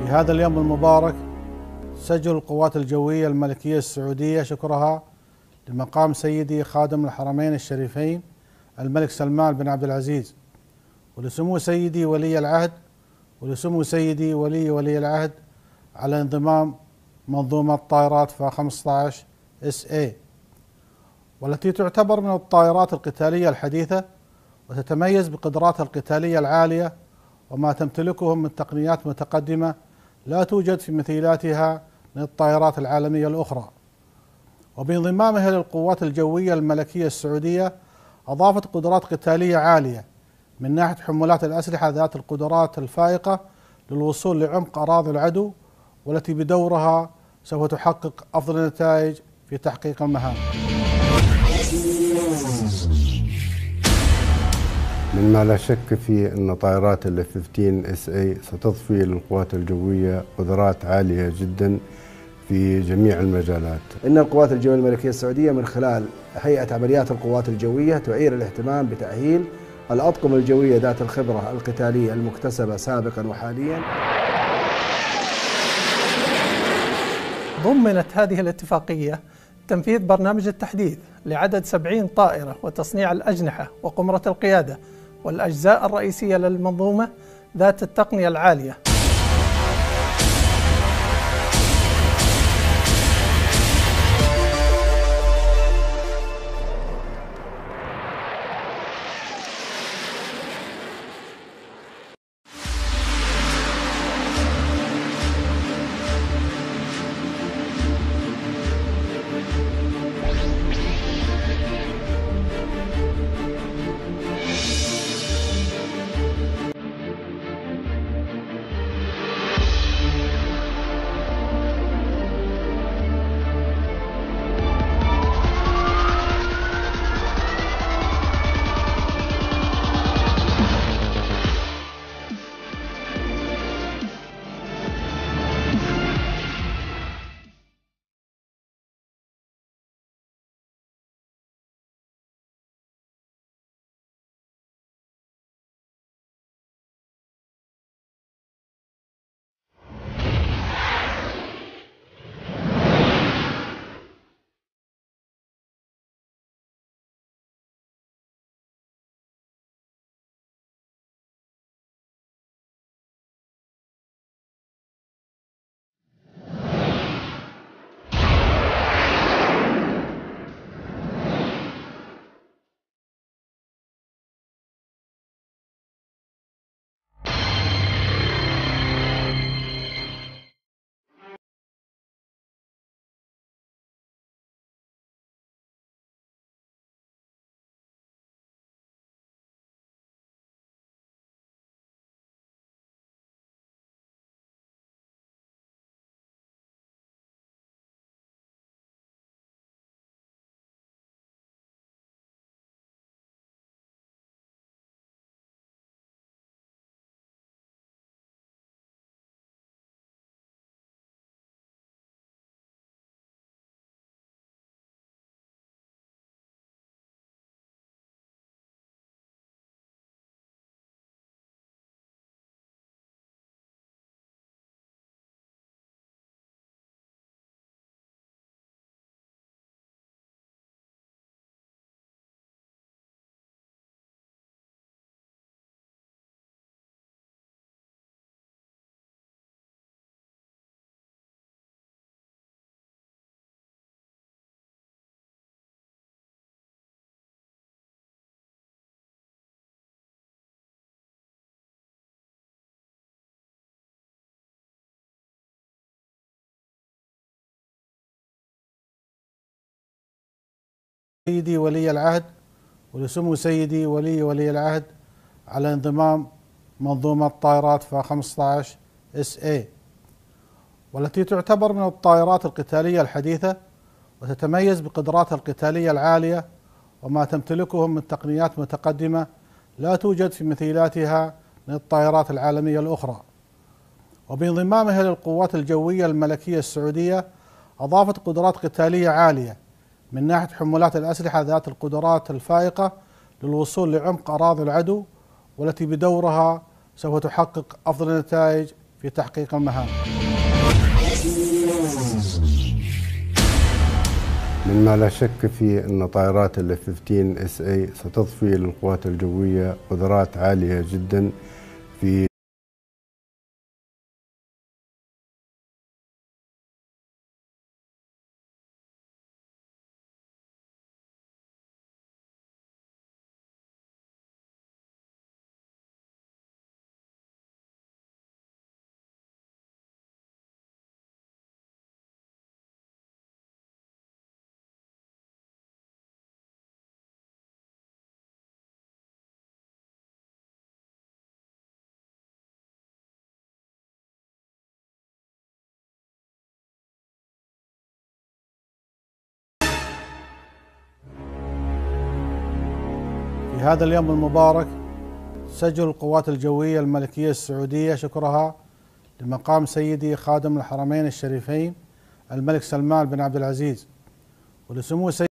في هذا اليوم المبارك تسجل القوات الجوية الملكية السعودية شكرها لمقام سيدي خادم الحرمين الشريفين الملك سلمان بن عبد العزيز، ولسمو سيدي ولي العهد ولسمو سيدي ولي العهد على انضمام منظومة طائرات ف 15 SA، والتي تعتبر من الطائرات القتالية الحديثة وتتميز بقدراتها القتالية العالية وما تمتلكه من تقنيات متقدمة لا توجد في مثيلاتها من الطائرات العالمية الأخرى. وبانضمامها للقوات الجوية الملكية السعودية أضافت قدرات قتالية عالية من ناحية حمولات الأسلحة ذات القدرات الفائقة للوصول لعمق أراضي العدو، والتي بدورها سوف تحقق أفضل النتائج في تحقيق المهام. مما لا شك فيه أن طائرات ال F-15 SA ستضفي للقوات الجوية قدرات عالية جدا في جميع المجالات. إن القوات الجوية الملكية السعودية من خلال هيئة عمليات القوات الجوية تعير الاهتمام بتأهيل الأطقم الجوية ذات الخبرة القتالية المكتسبة سابقا وحاليا. ضمنت هذه الاتفاقية تنفيذ برنامج التحديث لعدد 70 طائرة وتصنيع الأجنحة وقمرة القيادة والأجزاء الرئيسية للمنظومة ذات التقنية العالية. سيدي ولي العهد ولسمو سيدي ولي العهد على انضمام منظومة طائرات ف 15 SA، والتي تعتبر من الطائرات القتالية الحديثة وتتميز بقدراتها القتالية العالية وما تمتلكه من تقنيات متقدمة لا توجد في مثيلاتها من الطائرات العالمية الأخرى. وبانضمامها للقوات الجوية الملكية السعودية أضافت قدرات قتالية عالية من ناحية حمولات الأسلحة ذات القدرات الفائقة للوصول لعمق أراضي العدو، والتي بدورها سوف تحقق أفضل النتائج في تحقيق المهام. مما لا شك في أن طائرات ال F-15 SA ستضفي للقوات الجوية قدرات عالية جدا في في هذا اليوم المبارك تسجل القوات الجوية الملكية السعودية شكرها لمقام سيدي خادم الحرمين الشريفين الملك سلمان بن عبد العزيز ولسمو